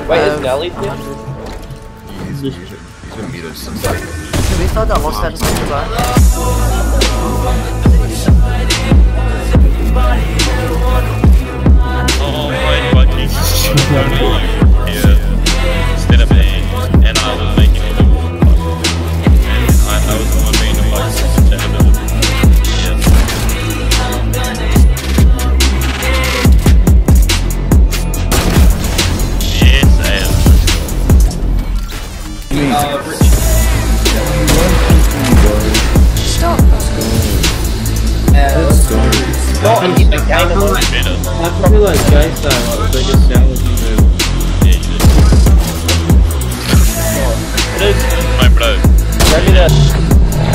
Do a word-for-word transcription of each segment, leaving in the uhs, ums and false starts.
Wait, Um, is Nelly here? He's, he's, he's gonna meet us sometime. Can we find that lost status on the back? Oh, my fucking totally here instead of me, and I was making it look and I, I was the one being the fucking sustainability. Yes, I am. Uh, Stop! Let's go. Not even kind of like I probably like guys that are biggest challenge you know. Yeah, you did. It is my bro. Let me that.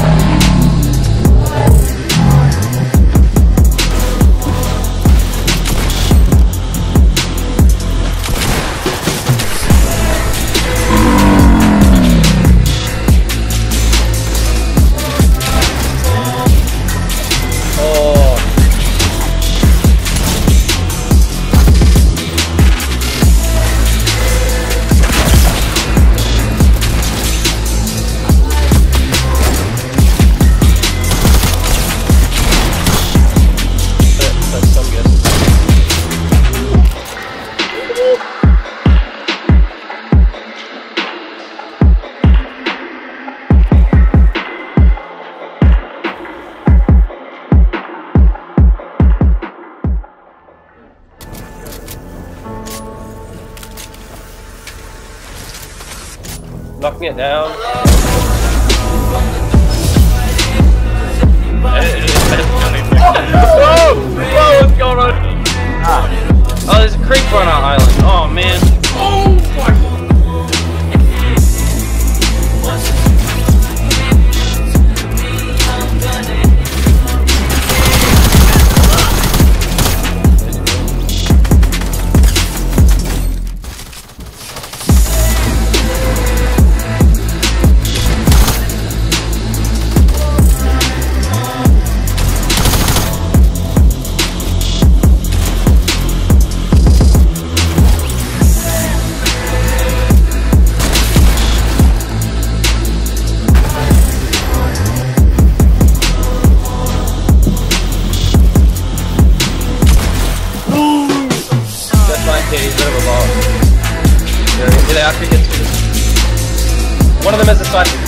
Knocking it down. Whoa! Whoa, what's going on? Ah. Oh, there's a creeper on our island. Oh, man. Oh, fuck. He's a bit of a loss. Did they actually get to this? One of them has a side.